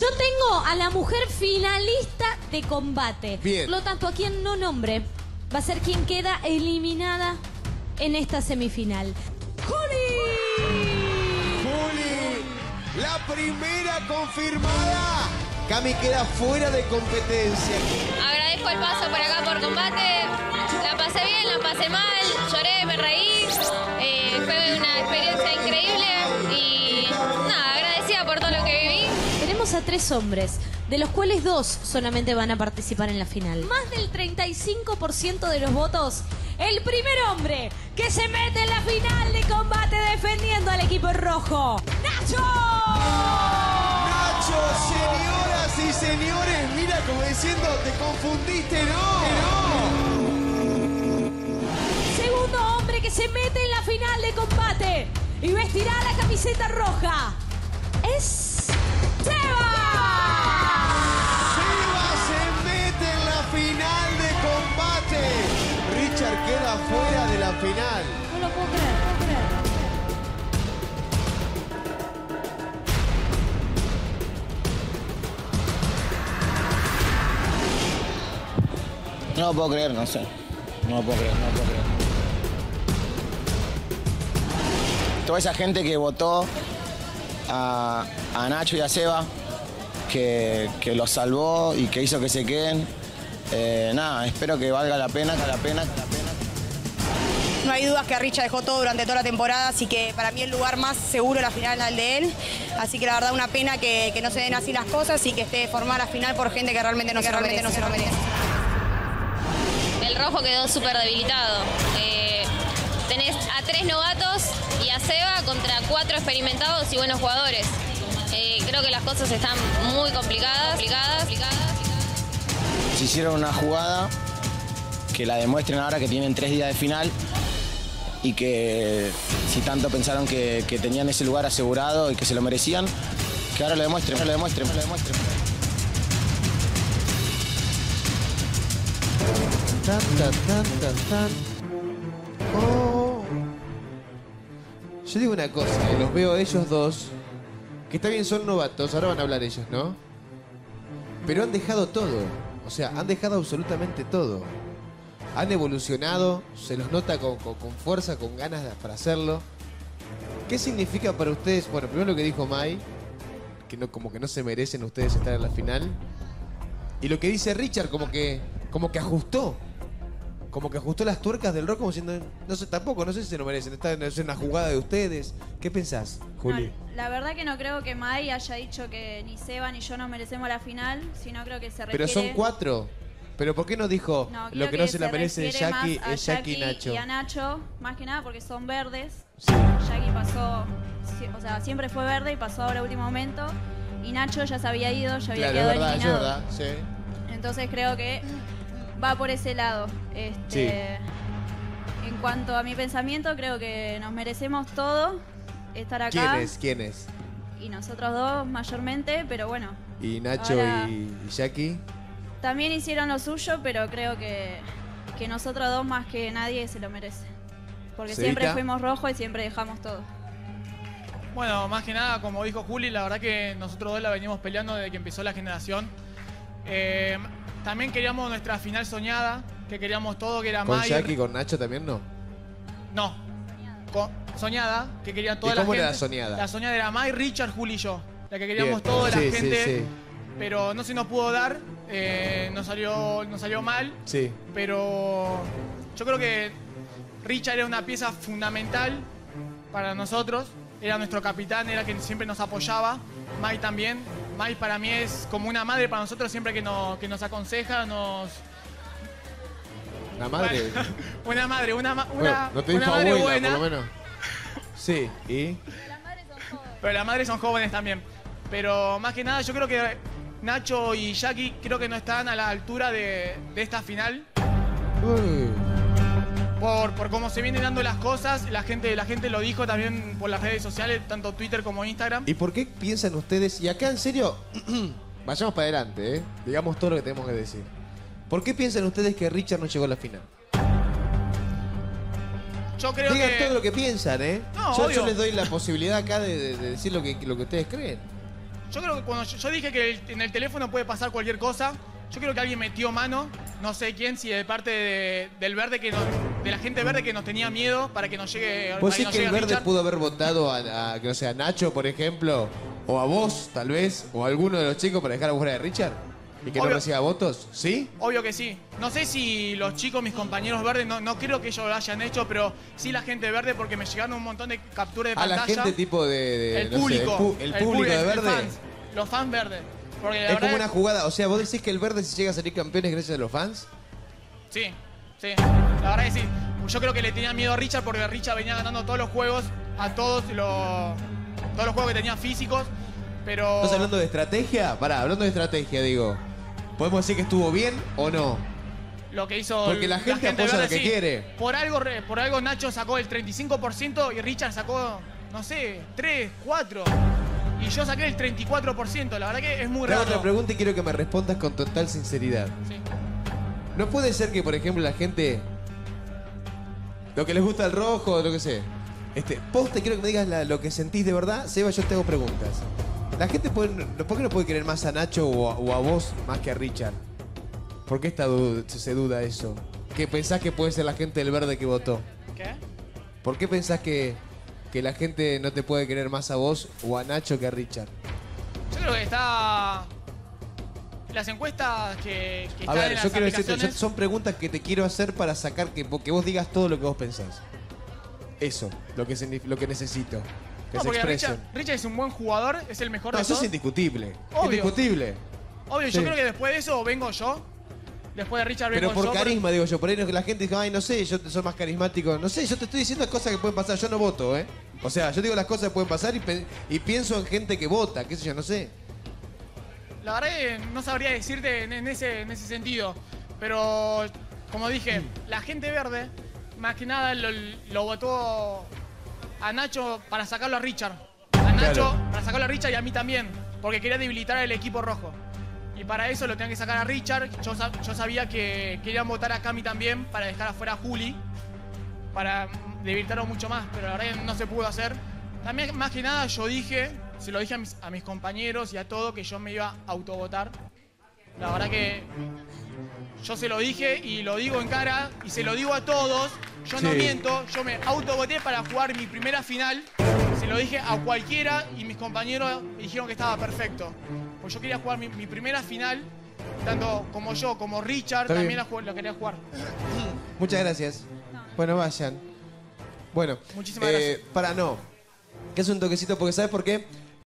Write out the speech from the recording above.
tengo a la mujer finalista de combate. Bien. Por lo tanto, a quien no nombre va a ser quien queda eliminada en esta semifinal. ¡Juli! ¡Juli! La primera confirmada. Cami queda fuera de competencia. Agradezco el paso por acá por combate. La pasé bien, la pasé mal, lloré, me reí. Fue una experiencia increíble y nada, agradecida por todo lo que viví. Tenemos a 3 hombres, de los cuales 2 solamente van a participar en la final. Más del 35% de los votos. El primer hombre que se mete en la final de combate defendiendo al equipo rojo. ¡Nacho! Nacho, señoras y señores, mira como diciendo, te confundiste, no. Segundo hombre que se mete en la final de combate y vestirá la camiseta roja. Es Seba. Seba se mete en la final de combate. Richard queda fuera de la final. No lo puedo creer, no puedo creer. No lo puedo creer, no sé. No lo puedo creer, no lo puedo creer. Toda esa gente que votó a Nacho y a Seba, que los salvó y que hizo que se queden. Nada, espero que valga la pena, No hay dudas que Richa dejó todo durante toda la temporada, así que para mí el lugar más seguro la final es el de él. Así que la verdad una pena que no se den así las cosas y que esté formada la final por gente que realmente no se lo merece. El rojo quedó súper debilitado. Tenés a 3 novatos y a Seba contra 4 experimentados y buenos jugadores. Creo que las cosas están muy complicadas. Si hicieron una jugada, que la demuestren ahora que tienen 3 días de final y que si tanto pensaron que tenían ese lugar asegurado y que se lo merecían, que ahora lo demuestren. Tan. Oh. Yo digo una cosa, los veo a ellos dos, que está bien, son novatos, ahora van a hablar ellos, ¿no? Pero han dejado todo, o sea, han dejado absolutamente todo. Han evolucionado, se los nota con fuerza, con ganas para hacerlo. ¿Qué significa para ustedes? Bueno, primero lo que dijo Mai, que no, como que no se merecen ustedes estar en la final. Y lo que dice Richard, como que ajustó. Como que ajustó las tuercas del rock, como diciendo, no sé, tampoco, no sé si se lo merecen. Es una jugada de ustedes. ¿Qué pensás, Juli? No, la verdad que no creo que Mai haya dicho que ni Seba ni yo nos merecemos la final, sino creo que se refiere... Pero son 4. ¿Pero por qué no dijo lo que no se la merece Jackie es Jackie y Nacho? Y a Nacho, más que nada porque son verdes. Sí. Jackie pasó, o sea, siempre fue verde y pasó ahora a último momento. Y Nacho ya se había ido, ya había quedado eliminado. Es verdad, sí. Entonces creo que va por ese lado. Sí. En cuanto a mi pensamiento, creo que nos merecemos todo estar acá. ¿Quién es? Y nosotros dos mayormente, pero bueno. ¿Y Nacho ahora y Jackie? También hicieron lo suyo, pero creo que nosotros dos más que nadie se lo merece. Porque siempre fuimos rojos y siempre dejamos todo. Bueno, más que nada, como dijo Juli, la verdad que nosotros dos la venimos peleando desde que empezó la generación. También queríamos nuestra final soñada, que queríamos todo, que era ¿Con Mai. Jackie y con Nacho también no? No. Soñada, que quería toda la gente. ¿Y cómo era la soñada? La soñada era Mai, Richard, Juli y yo. La que queríamos toda la gente. Sí. Pero no se nos pudo dar, nos salió mal. Sí. Pero yo creo que Richard era una pieza fundamental para nosotros. Era nuestro capitán, era quien siempre nos apoyaba. Mai también. Mai para mí es como una madre para nosotros, siempre que nos aconseja, nos... ¿Una madre? Una madre, bueno, no te dijo una madre abuela, buena. por lo menos. Sí, ¿y? Pero las madres son jóvenes también. Pero más que nada yo creo que Nacho y Jackie creo que no están a la altura de esta final. Por cómo se vienen dando las cosas, la gente lo dijo también por las redes sociales, tanto Twitter como Instagram. ¿Y por qué piensan ustedes, y acá en serio, vayamos para adelante, digamos todo lo que tenemos que decir. ¿Por qué piensan ustedes que Richard no llegó a la final? Yo creo Digan que... todo lo que piensan, No, yo obvio. les doy la posibilidad acá de decir lo que ustedes creen. Yo creo que cuando yo dije que en el teléfono puede pasar cualquier cosa, yo creo que alguien metió mano, no sé quién, si de parte del verde de la gente verde que nos tenía miedo para que nos llegue. ¿Vos decís nos que el llegue verde Richard. pudo haber votado que no sé, a Nacho, por ejemplo, o a vos, tal vez, o a alguno de los chicos para dejar afuera de Richard? ¿Y que no Obvio. reciba votos? ¿Sí? Obvio que sí. No sé si los chicos, mis compañeros verdes, no creo que ellos lo hayan hecho, pero sí la gente verde porque me llegaron un montón de capturas de A pantalla. la gente tipo de el no sé, público. el público de verde. Los fans verdes. Porque la Es verdad como una jugada. O sea, ¿vos decís que el verde si llega a salir campeones gracias a los fans? Sí, sí. La verdad que sí. Yo creo que le tenía miedo a Richard porque Richard venía ganando todos los juegos, a todos los juegos que tenía físicos, pero... ¿Estás hablando de estrategia? Pará, hablando de estrategia, digo. ¿Podemos decir que estuvo bien o no? Lo que hizo Porque la gente apoya verde, lo que sí. quiere. Por algo Nacho sacó el 35% y Richard sacó, no sé, 3, 4. Y yo saqué el 34%. La verdad que es muy Te hago raro. otra pregunta y quiero que me respondas con total sinceridad. Sí. ¿No puede ser que, por ejemplo, la gente... Lo que les gusta el rojo, lo que sé. Poste, quiero que me digas lo que sentís de verdad. Seba, yo te hago preguntas. La gente ¿por qué no puede querer más a Nacho o a vos más que a Richard? ¿Por qué se duda eso? ¿Qué pensás que puede ser la gente del verde que votó? ¿Qué? ¿Por qué pensás que la gente no te puede querer más a vos o a Nacho que a Richard? Yo creo que está... Las encuestas que A están ver, en las yo quiero decirte, aplicaciones... son preguntas que te quiero hacer para sacar que vos digas todo lo que vos pensás. Eso, lo que necesito. Que No, se porque expresen. Richard es un buen jugador, es el mejor No, de eso todos. es indiscutible. Obvio. Indiscutible. Obvio, Sí. yo creo que después de eso vengo yo. Después de Richard vengo Pero por yo. carisma, digo yo. Por ahí no que la gente dice, ay, no sé, yo soy más carismático. No sé, yo te estoy diciendo cosas que pueden pasar. Yo no voto, ¿eh? O sea, yo digo las cosas que pueden pasar y pienso en gente que vota, qué sé yo, no sé. La verdad que no sabría decirte en ese sentido. Pero, como dije, la gente verde, más que nada lo votó a Nacho para sacarlo a Richard. A Nacho Claro. para sacarlo a Richard y a mí también. Porque quería debilitar al equipo rojo. Y para eso lo tenían que sacar a Richard. Yo sabía que querían votar a Cami también para dejar afuera a Juli. Para debilitarlo mucho más. Pero la verdad que no se pudo hacer. También, más que nada, yo dije, se lo dije a mis compañeros y a todo, que yo me iba a autovotar. La verdad que yo se lo dije y lo digo en cara y se lo digo a todos. Yo no Sí. miento, yo me autovoté para jugar mi primera final. Se lo dije a cualquiera y mis compañeros me dijeron que estaba perfecto. Pues yo quería jugar mi primera final, tanto como yo, como Richard, Está también bien. lo quería jugar. Muchas gracias. Bueno, vayan. Bueno, Muchísimas gracias. para no. Que es un toquecito, porque ¿sabes por qué?